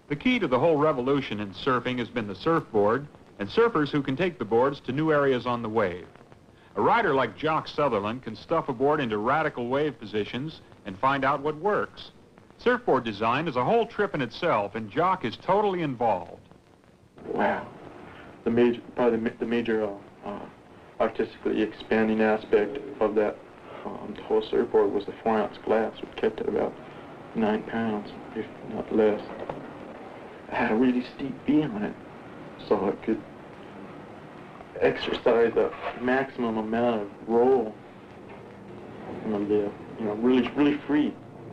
The key to the whole revolution in surfing has been the surfboard and surfers who can take the boards to new areas on the wave. A rider like Jock Southerland can stuff a board into radical wave positions and find out what works. Surfboard design is a whole trip in itself, and Jock is totally involved. Wow. Probably the major artistically expanding aspect of that whole surfboard was the 4-ounce glass, which kept it about 9 pounds, if not less. It had a really steep V on it, so it could exercise the maximum amount of roll on the lip, you know, really free.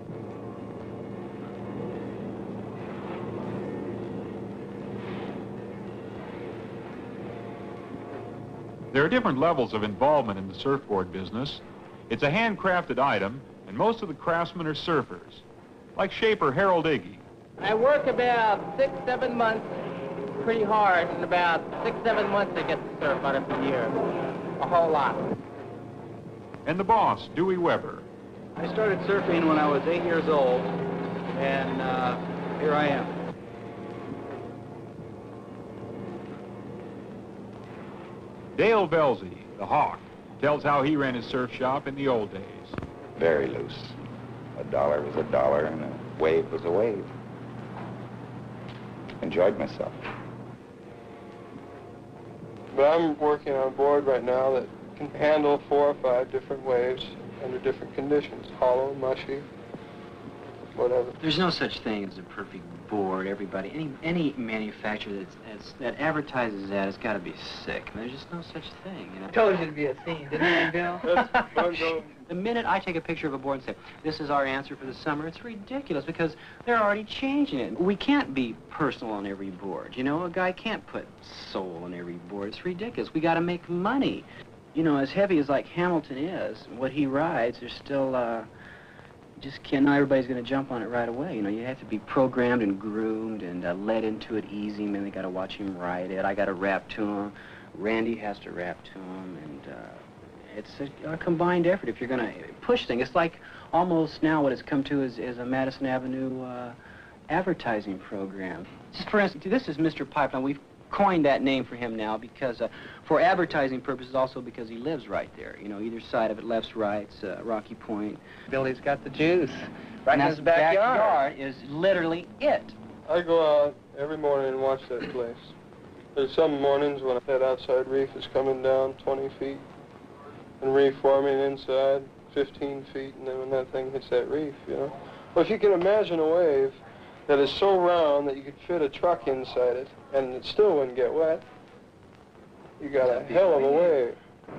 There are different levels of involvement in the surfboard business. It's a handcrafted item, and most of the craftsmen are surfers, like shaper Harold Iggy. I work about 6-7 months pretty hard, and about 6-7 months I get to surf out of the year. A whole lot. And the boss, Dewey Weber. I started surfing when I was 8 years old, and here I am. Dale Velzy, the Hawk, tells how he ran his surf shop in the old days. Very loose. A dollar was a dollar, and a wave was a wave. Enjoyed myself. But I'm working on a board right now that can handle 4 or 5 different waves under different conditions. Hollow, mushy, whatever. There's no such thing as a perfect board. Everybody, any manufacturer that advertises that has got to be sick. There's just no such thing, you know. Told you to be a theme, didn't I, Bill? The minute I take a picture of a board and say, this is our answer for the summer, it's ridiculous because they're already changing it. We can't be personal on every board, you know? A guy can't put soul on every board. It's ridiculous. We got to make money. You know, as heavy as like Hamilton is, what he rides, there's still, just can't, not everybody's going to jump on it right away. You know, you have to be programmed and groomed and led into it easy. Man, they got to watch him ride it. I got to rap to him. Randy has to rap to him, and it's a combined effort if you're going to push things. It's like almost now what it's come to is a Madison Avenue advertising program. For instance, this is Mr. Pipeline. We've coined that name for him now because for advertising purposes, also because he lives right there. You know, either side of it, lefts, rights, Rocky Point. Billy's got the juice. Right in his backyard is literally it. I go out every morning and watch that place. There's some mornings when that outside reef is coming down 20 feet and reef forming inside 15 feet, and then when that thing hits that reef, you know. Well, if you can imagine a wave that is so round that you could fit a truck inside it and it still wouldn't get wet, you got a hell of a wave.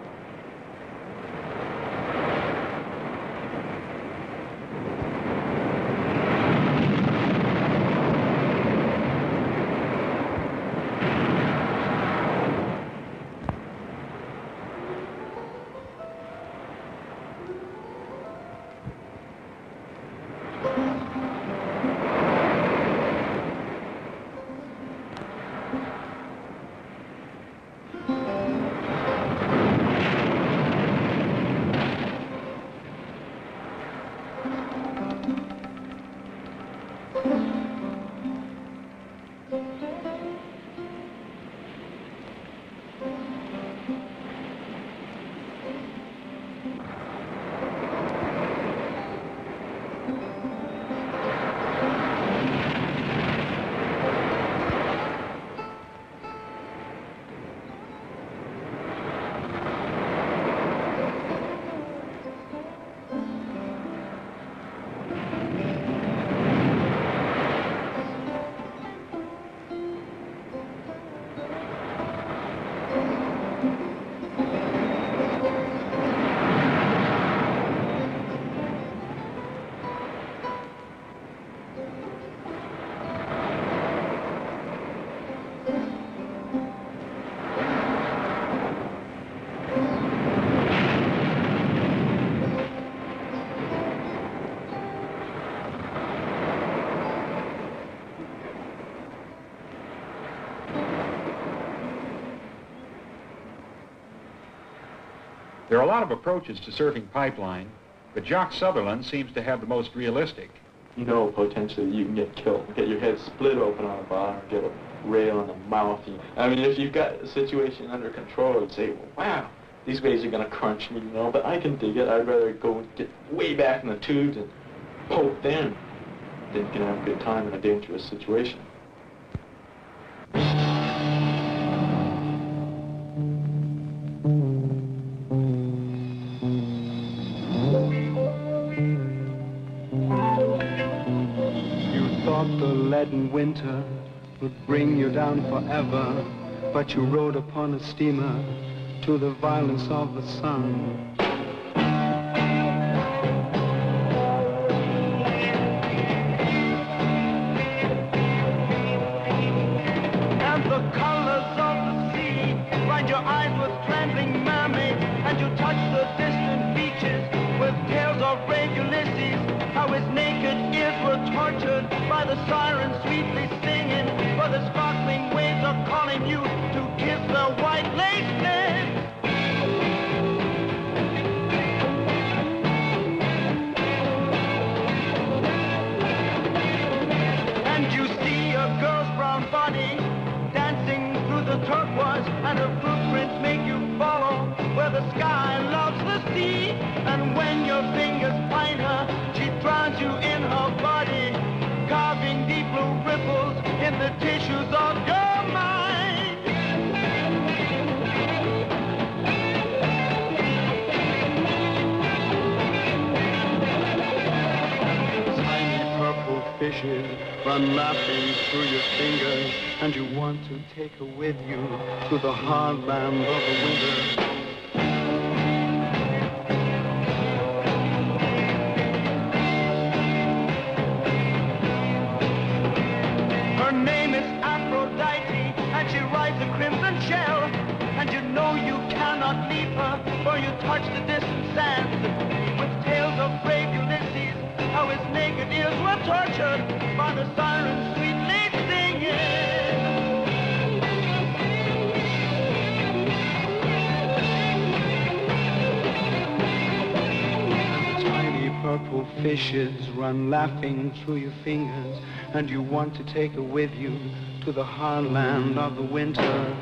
There are a lot of approaches to surfing pipeline, but Jock Southerland seems to have the most realistic. you know potentially you can get killed, get your head split open on the bottom, or get a rail in the mouth. I mean, if you've got the situation under control, you'd say, wow, these waves are going to crunch me, you know, but I can dig it. I'd rather go and get way back in the tubes and poke them than get have a good time in a dangerous situation. The leaden winter would bring you down forever, but you rode upon a steamer to the violence of the sun. And the colors of the sea blind your eyes with trembling mermaids, and you touch the distant beaches with tales of brave Ulysses, how his naked ears were tortured by the sirens sweetly singing, for the sparkling waves are calling you to kiss the white lace lips. And you see a girl's brown body dancing through the turquoise, and her footprints make you follow where the sky loves the sea. And when your fingers find her, she drowns you in her body, carving deep blue ripples in the tissues of your mind. Tiny purple fishes run laughing through your fingers, and you want to take her with you to the hard land of the winter. For you touch the distant sands with tales of brave Ulysses, how his naked ears were tortured by the sirens sweetly singing. Tiny purple fishes run laughing through your fingers, and you want to take her with you to the hard land of the winter.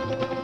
Thank you.